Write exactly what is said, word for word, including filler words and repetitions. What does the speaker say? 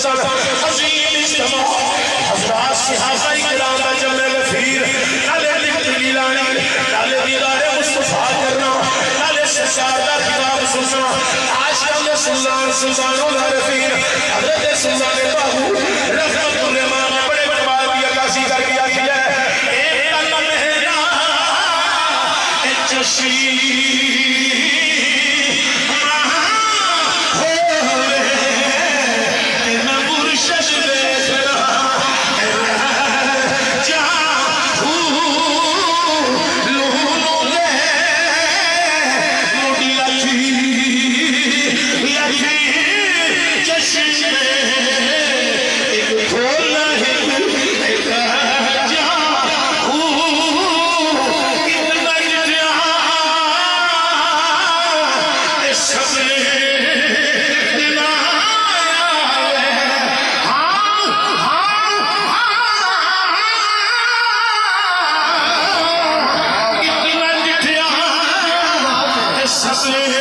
سن عظیم اجتماع حضرات صحابہ اکرام دا جمع غفیر نالے دل لانی نالے دیدار مصطفیٰ کرنا نالے سرکار دا خطاب سننا عاشقاں دے سلطان سلطانوں دا رفیق حضرت سلطان باہو رحمت الرحمان بڑے بڑے بات بھی عکاسی کر کے آتی ہے ایک تن مہرا چشی Say